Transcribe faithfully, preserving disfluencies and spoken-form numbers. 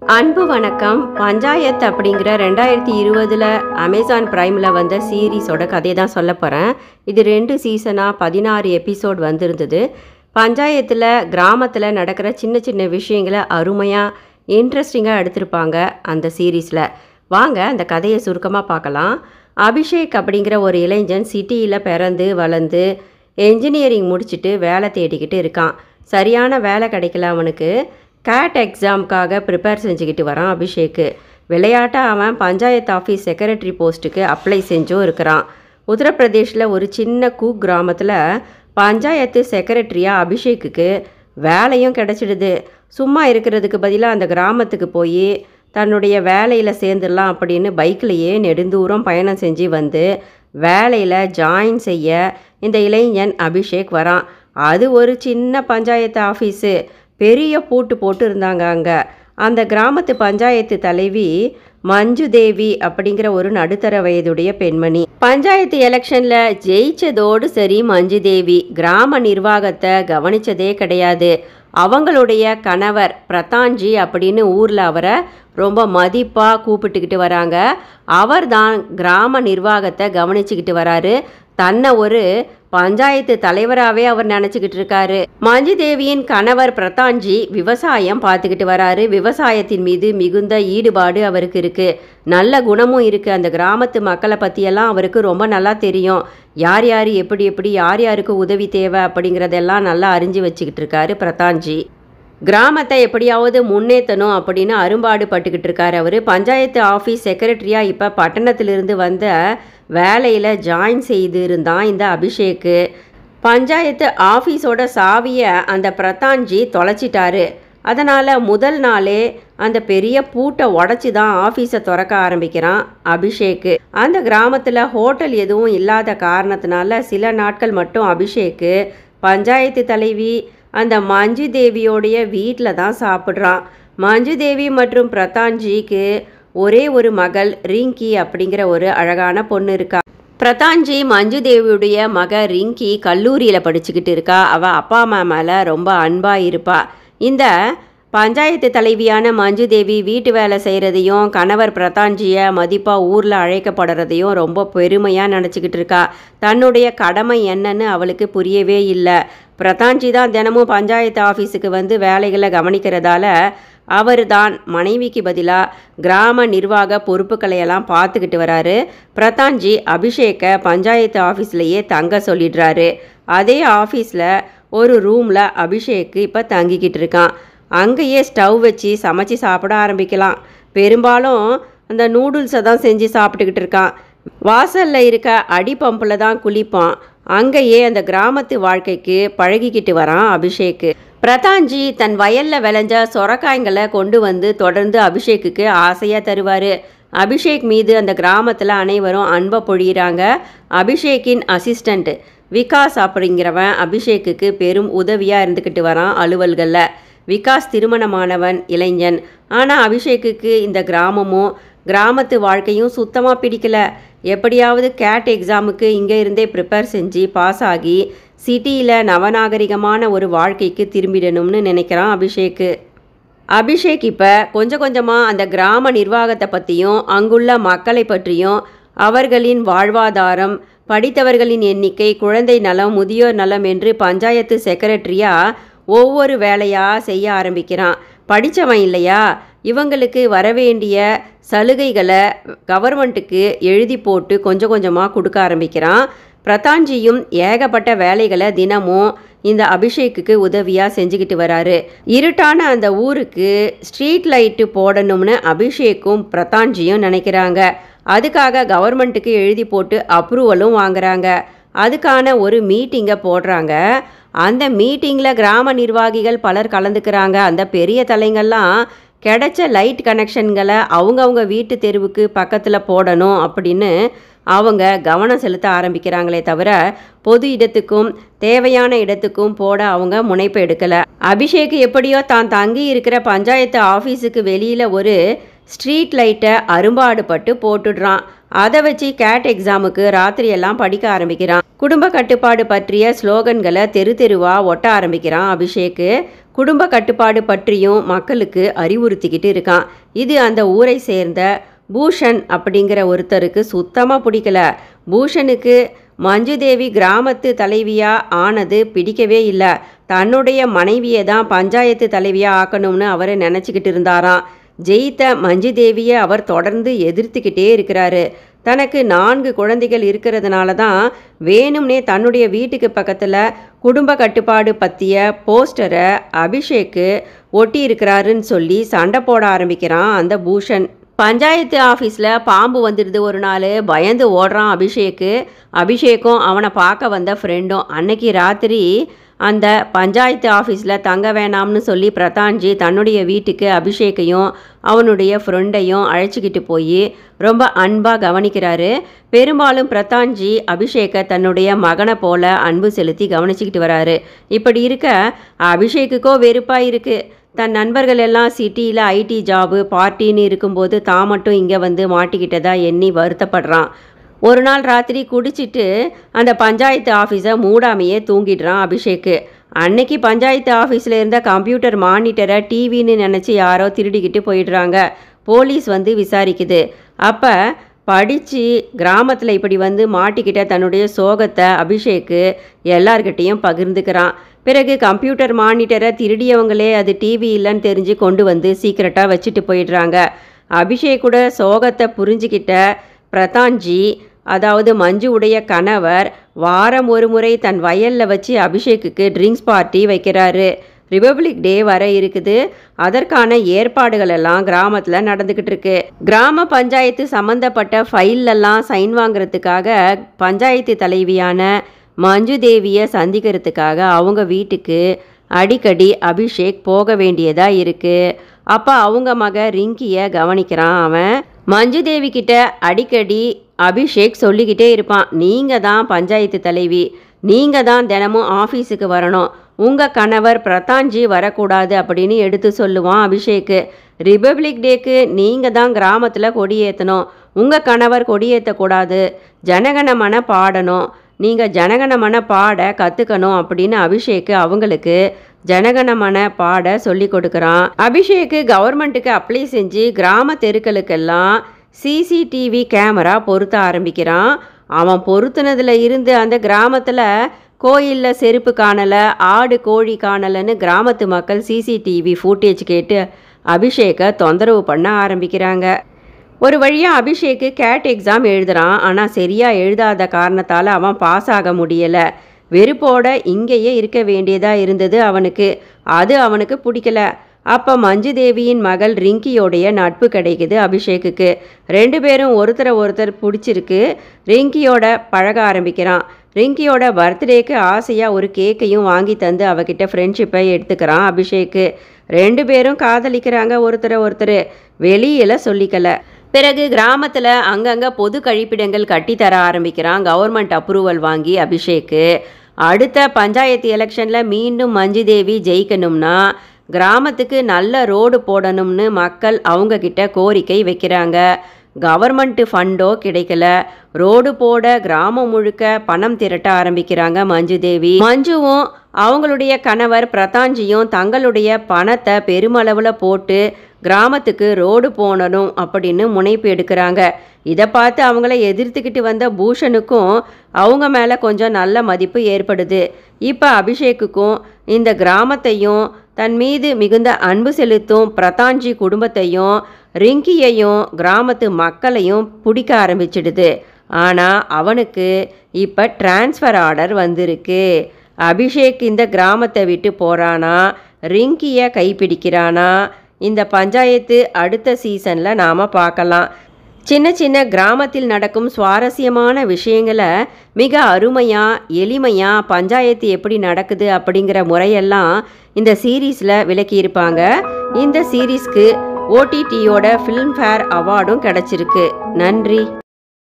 அன்பு வணக்கம். பஞ்சாயத்து அப்படிங்கிற ரெண்டாயிரத்தி இருபதில் அமேசான் ப்ரைமில் வந்த சீரீஸோட கதையை தான் சொல்ல போகிறேன். இது ரெண்டு சீசனாக பதினாறு எபிசோட் வந்திருந்தது. பஞ்சாயத்தில் கிராமத்தில் நடக்கிற சின்ன சின்ன விஷயங்களை அருமையாக இன்ட்ரெஸ்டிங்காக எடுத்திருப்பாங்க அந்த சீரீஸில். வாங்க அந்த கதையை சுருக்கமாக பார்க்கலாம். அபிஷேக் அப்படிங்கிற ஒரு இளைஞன் சிட்டியில் பிறந்து வளர்ந்து என்ஜினியரிங் முடிச்சுட்டு வேலை தேடிக்கிட்டு இருக்கான். சரியான வேலை கிடைக்கல அவனுக்கு. கேட் எக்ஸாமுக்காக ப்ரிப்பேர் செஞ்சுக்கிட்டு வரான் அபிஷேக்கு. விளையாட்டாக அவன் பஞ்சாயத்து ஆஃபீஸ் செக்ரட்டரி போஸ்ட்டுக்கு அப்ளை செஞ்சும் இருக்கிறான். உத்தரப்பிரதேஷில் ஒரு சின்ன கூக் கிராமத்தில் பஞ்சாயத்து செக்ரட்டரியாக அபிஷேக்குக்கு வேலையும் கிடச்சிடுது. சும்மா இருக்கிறதுக்கு பதிலாக அந்த கிராமத்துக்கு போய் தன்னுடைய வேலையில் சேர்ந்துடலாம் அப்படின்னு பைக்கிலேயே நெடுந்தூரம் பயணம் செஞ்சு வந்து வேலையில் ஜாயின் செய்ய இந்த இளைஞன் அபிஷேக் வரான். அது ஒரு சின்ன பஞ்சாயத்து ஆஃபீஸு. பெரிய பூட்டு போட்டு இருந்தாங்க அங்கே. அந்த கிராமத்து பஞ்சாயத்து தலைவி மஞ்சு தேவி அப்படிங்கிற ஒரு நடுத்தர வயதுடைய பெண்மணி. பஞ்சாயத்து எலெக்ஷனில் ஜெயிச்சதோடு சரி மஞ்சு தேவி கிராம நிர்வாகத்தை கவனித்ததே கிடையாது. அவங்களுடைய கணவர் பிரதான்ஜி அப்படின்னு ஊரில் அவரை ரொம்ப மதிப்பாக கூப்பிட்டுக்கிட்டு வராங்க. அவர் தான் கிராம நிர்வாகத்தை கவனிச்சுக்கிட்டு வராரு. தன்னை ஒரு பஞ்சாயத்து தலைவராகவே அவர் நினச்சிக்கிட்டு இருக்காரு. மஞ்சு தேவியின் கணவர் பிரதான்ஜி விவசாயம் பார்த்துக்கிட்டு வராரு. விவசாயத்தின் மீது மிகுந்த ஈடுபாடு அவருக்கு இருக்குது. நல்ல குணமும் இருக்குது. அந்த கிராமத்து மக்களை பற்றியெல்லாம் அவருக்கு ரொம்ப நல்லா தெரியும். யார் யார் எப்படி எப்படி யார் யாருக்கு உதவி தேவை அப்படிங்கிறதெல்லாம் நல்லா அறிஞ்சு வச்சுக்கிட்டு இருக்காரு பிரதான்ஜி. கிராமத்தை எப்படியாவது முன்னேற்றணும் அப்படின்னு அரும்பாடு பட்டுக்கிட்டு இருக்காரு அவர். பஞ்சாயத்து ஆஃபீஸ் செக்ரட்டரியாக இப்போ பட்டணத்திலிருந்து வந்த வேலையில் ஜாயின் செய்து இருந்தான் இந்த அபிஷேக்கு. பஞ்சாயத்து ஆஃபீஸோட சாவியை அந்த பிரதான்ஜி தொலைச்சிட்டாரு. அதனால் முதல் நாளே அந்த பெரிய பூட்டை உடச்சி தான் ஆஃபீஸை திறக்க ஆரம்பிக்கிறான் அபிஷேக்கு. அந்த கிராமத்தில் ஹோட்டல் எதுவும் இல்லாத காரணத்தினால சில நாட்கள் மட்டும் அபிஷேக்கு பஞ்சாயத்து தலைவி அந்த மஞ்சு தேவியோடைய வீட்டில் தான் சாப்பிட்றான். மஞ்சு தேவி மற்றும் பிரதான்ஜிக்கு ஒரே ஒரு மகள் ரிங்கி அப்படிங்கிற ஒரு அழகான பொண்ணு இருக்கா. பிரதான்ஜி மஞ்சு தேவியுடைய மக ரிங்கி கல்லூரியில் படிச்சுக்கிட்டு இருக்கா. அவள் அப்பா அம்மா மேலே ரொம்ப அன்பாக இருப்பா. இந்த பஞ்சாயத்து தலைவியான மஞ்சு தேவி வீட்டு வேலை செய்கிறதையும் கணவர் பிரதான்ஜியை மதிப்பாக ஊரில் அழைக்கப்படுறதையும் ரொம்ப பெருமையாக நினச்சிக்கிட்டு இருக்கா. தன்னுடைய கடமை என்னன்னு அவளுக்கு புரியவே இல்லை. பிரதான்ஜி தான் தினமும் பஞ்சாயத்து ஆஃபீஸுக்கு வந்து வேலைகளை கவனிக்கிறதால அவர் தான் மனைவிக்கு பதிலாக கிராம நிர்வாக பொறுப்புகளையெல்லாம் பார்த்துக்கிட்டு வராரு. பிரதான்ஜி அபிஷேக்கை பஞ்சாயத்து ஆஃபீஸ்லேயே தங்க சொல்லிடுறாரு. அதே ஆஃபீஸில் ஒரு ரூமில் அபிஷேக்கு இப்போ தங்கிக்கிட்டு இருக்கான். அங்கேயே ஸ்டவ் வச்சு சமைச்சி சாப்பிட ஆரம்பிக்கலாம். பெரும்பாலும் அந்த நூடுல்ஸை தான் செஞ்சு சாப்பிட்டுக்கிட்டு இருக்கான். வாசலில் இருக்க அடி பம்பில் தான் குளிப்பான். அங்கேயே அந்த கிராமத்து வாழ்க்கைக்கு பழகிக்கிட்டு வரான் அபிஷேக்கு. பிரதான்ஜி தன் வயலில் விளைஞ்ச சொரக்காய்களை கொண்டு வந்து தொடர்ந்து அபிஷேக்குக்கு ஆசையாக தருவார். அபிஷேக் மீது அந்த கிராமத்தில் அனைவரும் அன்பை பொழியிறாங்க. அபிஷேக்கின் அசிஸ்டண்ட் விகாஸ் அப்படிங்கிறவன் அபிஷேக்குக்கு பெரும் உதவியாக இருந்துக்கிட்டு வரான் அலுவல்களில். விகாஸ் திருமணமானவன் இளைஞன். ஆனால் அபிஷேக்குக்கு இந்த கிராமமும் கிராமத்து வாழ்க்கையும் சுத்தமாக பிடிக்கல. எப்படியாவது கேட் எக்ஸாமுக்கு இங்கே இருந்தே ப்ரிப்பேர் செஞ்சு பாஸ் ஆகி சிட்டியில் நவநாகரிகமான ஒரு வாழ்க்கைக்கு திரும்பிடணும்னு நினைக்கிறான் அபிஷேக்கு. அபிஷேக் இப்போ கொஞ்சம் கொஞ்சமாக அந்த கிராம நிர்வாகத்தை பற்றியும் அங்குள்ள மக்களை பற்றியும் அவர்களின் வாழ்வாதாரம், படித்தவர்களின் எண்ணிக்கை, குழந்தை நலம், முதியோர் நலம் என்று பஞ்சாயத்து செக்ரட்டரியாக ஒவ்வொரு வேலையாக செய்ய ஆரம்பிக்கிறான். படித்தவன் இல்லையா, இவங்களுக்கு வரவேண்டிய சலுகைகளை கவர்மெண்ட்டுக்கு எழுதி போட்டு கொஞ்சம் கொஞ்சமாக கொடுக்க ஆரம்பிக்கிறான். பிரதான்ஜியும் ஏகப்பட்ட வேலைகளை தினமும் இந்த அபிஷேக்குக்கு உதவியாக செஞ்சுக்கிட்டு வராரு. இருட்டான அந்த ஊருக்கு ஸ்ட்ரீட் லைட்டு போடணும்னு அபிஷேக்கும் பிரதான்ஜியும் நினைக்கிறாங்க. அதுக்காக கவர்மெண்ட்டுக்கு எழுதி போட்டு அப்ரூவலும் வாங்குறாங்க. அதுக்கான ஒரு மீட்டிங்கை போடுறாங்க. அந்த மீட்டிங்கில் கிராம நிர்வாகிகள் பலர் கலந்துக்கிறாங்க. அந்த பெரிய தலைங்கள்லாம் கிடைச்ச லைட் கனெக்ஷன்களை அவங்கவுங்க வீட்டு தெருவுக்கு பக்கத்தில் போடணும் அப்படின்னு அவங்க கவனம் செலுத்த ஆரம்பிக்கிறாங்களே தவிர பொது இடத்துக்கும் தேவையான இடத்துக்கும் போட அவங்க முனைப்பு எடுக்கலை. அபிஷேக் எப்படியோ தான் தங்கி இருக்கிற பஞ்சாயத்து ஆஃபீஸுக்கு வெளியில் ஒரு ஸ்ட்ரீட் லைட்டை அரும்பாடுபட்டு போட்டுடுறான். அதை வச்சு கேட் எக்ஸாமுக்கு ராத்திரியெல்லாம் படிக்க ஆரம்பிக்கிறான். குடும்ப கட்டுப்பாடு பற்றிய ஸ்லோகன்களை தெரு தெருவாக ஒட்ட ஆரம்பிக்கிறான் அபிஷேக்கு. குடும்ப கட்டுப்பாடு பற்றியும் மக்களுக்கு அறிவுறுத்திக்கிட்டு இருக்கான். இது அந்த ஊரை சேர்ந்த பூஷன் அப்படிங்கிற ஒருத்தருக்கு சுத்தமாக பிடிக்கல. பூஷனுக்கு மஞ்சுதேவி கிராமத்து தலைவியாக ஆனது பிடிக்கவே இல்லை. தன்னுடைய மனைவியை தான் பஞ்சாயத்து தலைவியாக ஆக்கணும்னு அவர் நினச்சிக்கிட்டு இருந்தாராம். ஜெயித்த மஞ்சுதேவியை அவர் தொடர்ந்து எதிர்த்துக்கிட்டே இருக்கிறாரு. தனக்கு நான்கு குழந்தைகள் இருக்கிறதுனால தான் வேணும்னே தன்னுடைய வீட்டுக்கு பக்கத்தில் குடும்ப கட்டுப்பாடு பற்றிய போஸ்டரை அபிஷேக்கு ஒட்டி இருக்கிறாருன்னு சொல்லி சண்டை போட ஆரம்பிக்கிறான் அந்த பூஷன். பஞ்சாயத்து ஆஃபீஸில் பாம்பு வந்துடுது ஒரு நாள். பயந்து ஓடுறான் அபிஷேக்கு. அபிஷேக்கும் அவனை பார்க்க வந்த ஃப்ரெண்டும். அன்னைக்கு ராத்திரி அந்த பஞ்சாயத்து ஆஃபீஸில் தங்க வேணாம்னு சொல்லி பிரதான்ஜி தன்னுடைய வீட்டுக்கு அபிஷேக்கையும் அவனுடைய ஃப்ரெண்டையும் அழைச்சிக்கிட்டு போய் ரொம்ப அன்பாக கவனிக்கிறாரு. பெரும்பாலும் பிரதான்ஜி அபிஷேக்கை தன்னுடைய மகனை போல அன்பு செலுத்தி கவனிச்சிக்கிட்டு வராரு. இப்படி இருக்க அபிஷேக்குக்கோ வெறுப்பாக இருக்குது. தன் நண்பர்கள் எல்லாம் சிட்டியில் ஐடி ஜாபு பார்ட்டின்னு இருக்கும்போது தான் மட்டும் இங்கே வந்து மாட்டிக்கிட்டதா எண்ணி வருத்தப்படுறான். ஒரு நாள் ராத்திரி குடிச்சிட்டு அந்த பஞ்சாயத்து ஆஃபீஸை மூடாமையே தூங்கிடுறான் அபிஷேக்கு. அன்னைக்கு பஞ்சாயத்து ஆஃபீஸில் இருந்த கம்ப்யூட்டர் மானிட்டரை டிவின்னு நினச்சி யாரோ திருடிக்கிட்டு போயிடுறாங்க. போலீஸ் வந்து விசாரிக்குது. அப்போ படித்து கிராமத்தில் இப்படி வந்து மாட்டிக்கிட்ட தன்னுடைய சோகத்தை அபிஷேக்கு எல்லார்கிட்டையும் பகிர்ந்துக்கிறான். பிறகு கம்ப்யூட்டர் மானிட்டரை திருடியவங்களே அது டிவி இல்லைன்னு தெரிஞ்சு கொண்டு வந்து சீக்கிரட்டாக வச்சுட்டு போயிடுறாங்க. அபிஷேக்கோட சோகத்தை புரிஞ்சுக்கிட்ட பிரதான்ஜி, அதாவது மஞ்சு உடைய கணவர், வாரம் ஒரு முறை தன் வயலில் வச்சு அபிஷேக்குக்கு ட்ரிங்க்ஸ் பார்ட்டி வைக்கிறாரு. ரிபப்ளிக் டே வர இருக்குது. அதற்கான ஏற்பாடுகள் எல்லாம் கிராமத்தில் நடந்துக்கிட்டு இருக்கு. கிராம பஞ்சாயத்து சம்மந்தப்பட்ட ஃபைல்லெல்லாம் சைன் வாங்கிறதுக்காக பஞ்சாயத்து தலைவியான மஞ்சு தேவியை சந்திக்கிறதுக்காக அவங்க வீட்டுக்கு அடிக்கடி அபிஷேக் போக வேண்டியதாக இருக்குது. அப்போ அவங்க மக ரிங்கியை கவனிக்கிறான் அவன். மஞ்சு தேவி கிட்ட அடிக்கடி அபிஷேக் சொல்லிக்கிட்டே இருப்பான், நீங்கள் தான் பஞ்சாயத்து தலைவி, நீங்கள் தான் தினமும் ஆஃபீஸுக்கு வரணும், உங்கள் கணவர் பிரதான்ஜி வரக்கூடாது அப்படின்னு எடுத்து சொல்லுவான் அபிஷேக்கு. ரிபப்ளிக் டேக்கு நீங்கள் தான் கிராமத்தில் கொடியேற்றணும், உங்கள் கணவர் கொடியேற்றக்கூடாது, ஜனகணமன பாடணும், நீங்கள் ஜனகணமன பாட கற்றுக்கணும் அப்படின்னு அபிஷேக்கு அவங்களுக்கு ஜனகணமன பாட சொல்லி கொடுக்குறான். அபிஷேக்கு கவர்மெண்ட்டுக்கு அப்ளை செஞ்சு கிராம தெருக்களுக்கெல்லாம் சிசிடிவி கேமரா பொருத்த ஆரம்பிக்கிறான். அவன் பொருத்தினதில் இருந்து அந்த கிராமத்தில் கோயிலில் செருப்பு காணலை, ஆடு கோழி காணலைன்னு கிராமத்து மக்கள் சிசிடிவி ஃபுட்டேஜ் கேட்டு அபிஷேக்கை தொந்தரவு பண்ண ஆரம்பிக்கிறாங்க. ஒரு வழியாக அபிஷேக்கு கேட் எக்ஸாம் எழுதுகிறான். ஆனால் சரியாக எழுதாத காரணத்தால் அவன் பாஸ் ஆக முடியலை. வெறுப்போட இங்கேயே இருக்க வேண்டியதாக இருந்தது அவனுக்கு. அது அவனுக்கு பிடிக்கல. அப்போ மஞ்சு தேவியின் மகள் ரிங்கியோடைய நட்பு கிடைக்குது அபிஷேக்குக்கு. ரெண்டு பேரும் ஒருத்தரை ஒருத்தர் பிடிச்சிருக்கு. ரிங்கியோட பழக ஆரம்பிக்கிறான். ரிங்கியோட பர்த்டேக்கு ஆசையாக ஒரு கேக்கையும் வாங்கி தந்து அவகிட்ட ஃப்ரெண்ட்ஷிப்பை எடுத்துக்கிறான் அபிஷேக்கு. ரெண்டு பேரும் காதலிக்கிறாங்க ஒருத்தரை ஒருத்தர். வெளியில் சொல்லிக்கல. பிறகு கிராமத்தில் அங்கங்கே பொது கழிப்பிடங்கள் கட்டித்தர ஆரம்பிக்கிறான் கவர்மெண்ட் அப்ரூவல் வாங்கி அபிஷேக்கு. அடுத்த பஞ்சாயத்து எலெக்ஷனில் மீண்டும் மஞ்சு தேவி ஜெயிக்கணும்னா கிராமத்துக்கு நல்ல ரோடு போடணும்னு மக்கள் அவங்கக்கிட்ட கோரிக்கை வைக்கிறாங்க. கவர்மெண்ட்டு ஃபண்டோ கிடைக்கல. ரோடு போட கிராமம் முழுக்க பணம் திரட்ட ஆரம்பிக்கிறாங்க மஞ்சு தேவி. மஞ்சுவும் அவங்களுடைய கணவர் பிரதான்ஜியும் தங்களுடைய பணத்தை பெருமளவில் போட்டு கிராமத்துக்கு ரோடு போடணும் அப்படின்னு முனைப்பு எடுக்கிறாங்க. இதை பார்த்து அவங்கள எதிர்த்துக்கிட்டு வந்த பூஷனுக்கும் அவங்க மேலே கொஞ்சம் நல்ல மதிப்பு ஏற்படுது. இப்போ அபிஷேக்குக்கும் இந்த கிராமத்தையும் தன் மீது மிகுந்த அன்பு செலுத்தும் பிரதான்ஜி குடும்பத்தையும் ரிங்கியையும் கிராமத்து மக்களையும் பிடிக்க ஆரம்பிச்சிடுது. ஆனால் அவனுக்கு இப்போ டிரான்ஸ்ஃபர் ஆர்டர் வந்திருக்கு. அபிஷேக் இந்த கிராமத்தை விட்டு போகிறானா, ரிங்கியை கைப்பிடிக்கிறானா, இந்த பஞ்சாயத்து அடுத்த சீசனில் நாம் பார்க்கலாம். சின்ன சின்ன கிராமத்தில் நடக்கும் சுவாரஸ்யமான விஷயங்களை மிக அருமையாக எளிமையாக பஞ்சாயத்து எப்படி நடக்குது அப்படிங்கிற முறையெல்லாம் இந்த சீரீஸில் விளக்கியிருப்பாங்க. இந்த சீரீஸ்க்கு ஓடிடியோட ஃபிலிம்ஃபேர் அவார்டும் கிடச்சிருக்கு. நன்றி.